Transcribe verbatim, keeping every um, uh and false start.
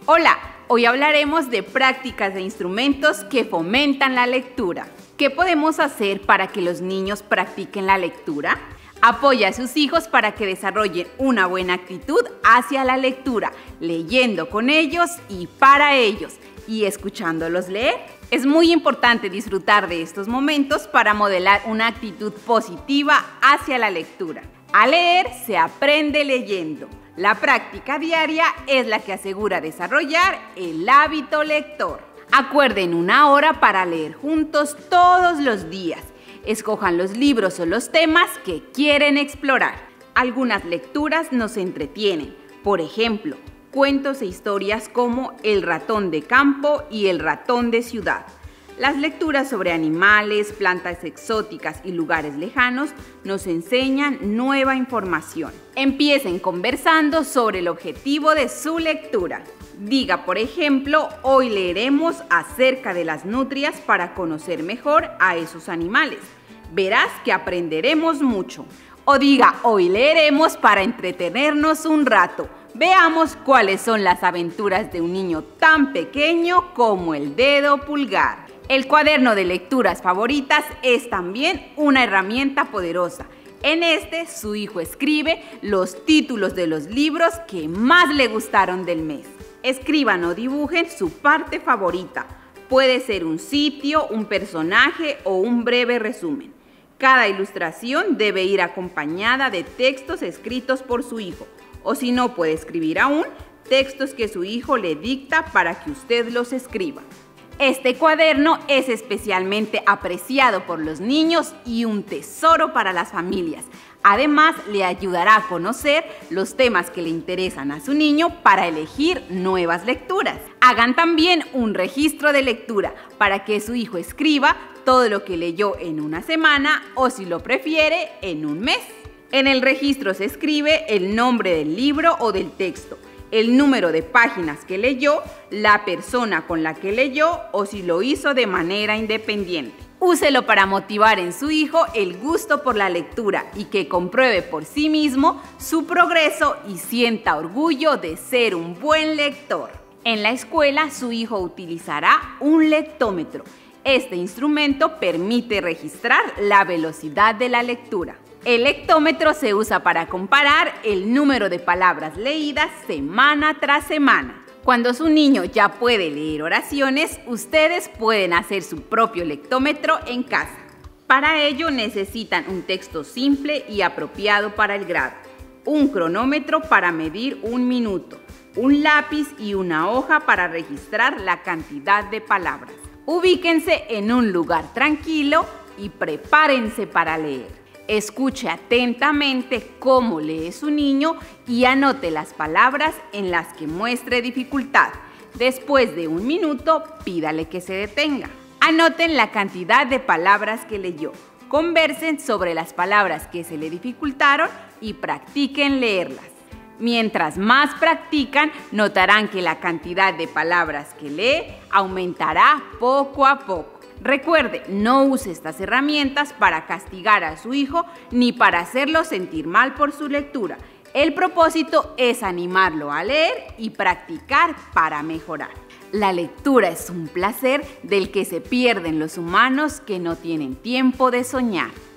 Hola, hoy hablaremos de prácticas de instrumentos que fomentan la lectura. ¿Qué podemos hacer para que los niños practiquen la lectura? Apoya a sus hijos para que desarrollen una buena actitud hacia la lectura, leyendo con ellos y para ellos, y escuchándolos leer. Es muy importante disfrutar de estos momentos para modelar una actitud positiva hacia la lectura. A leer se aprende leyendo. La práctica diaria es la que asegura desarrollar el hábito lector. Acuerden una hora para leer juntos todos los días. Escojan los libros o los temas que quieren explorar. Algunas lecturas nos entretienen. Por ejemplo, cuentos e historias como El ratón de campo y El ratón de ciudad. Las lecturas sobre animales, plantas exóticas y lugares lejanos nos enseñan nueva información. Empiecen conversando sobre el objetivo de su lectura. Diga, por ejemplo, hoy leeremos acerca de las nutrias para conocer mejor a esos animales. Verás que aprenderemos mucho. O diga, hoy leeremos para entretenernos un rato. Veamos cuáles son las aventuras de un niño tan pequeño como el dedo pulgar. El cuaderno de lecturas favoritas es también una herramienta poderosa. En este, su hijo escribe los títulos de los libros que más le gustaron del mes. Escriban o dibujen su parte favorita. Puede ser un sitio, un personaje o un breve resumen. Cada ilustración debe ir acompañada de textos escritos por su hijo. O si no puede escribir aún, textos que su hijo le dicta para que usted los escriba. Este cuaderno es especialmente apreciado por los niños y un tesoro para las familias. Además, le ayudará a conocer los temas que le interesan a su niño para elegir nuevas lecturas. Hagan también un registro de lectura para que su hijo escriba todo lo que leyó en una semana o, si lo prefiere, en un mes. En el registro se escribe el nombre del libro o del texto, el número de páginas que leyó, la persona con la que leyó o si lo hizo de manera independiente. Úselo para motivar en su hijo el gusto por la lectura y que compruebe por sí mismo su progreso y sienta orgullo de ser un buen lector. En la escuela, su hijo utilizará un lectómetro. Este instrumento permite registrar la velocidad de la lectura. El lectómetro se usa para comparar el número de palabras leídas semana tras semana. Cuando su niño ya puede leer oraciones, ustedes pueden hacer su propio lectómetro en casa. Para ello necesitan un texto simple y apropiado para el grado, un cronómetro para medir un minuto, un lápiz y una hoja para registrar la cantidad de palabras. Ubíquense en un lugar tranquilo y prepárense para leer. Escuche atentamente cómo lee su niño y anote las palabras en las que muestre dificultad. Después de un minuto, pídale que se detenga. Anoten la cantidad de palabras que leyó. Conversen sobre las palabras que se le dificultaron y practiquen leerlas. Mientras más practican, notarán que la cantidad de palabras que lee aumentará poco a poco. Recuerde, no use estas herramientas para castigar a su hijo ni para hacerlo sentir mal por su lectura. El propósito es animarlo a leer y practicar para mejorar. La lectura es un placer del que se pierden los humanos que no tienen tiempo de soñar.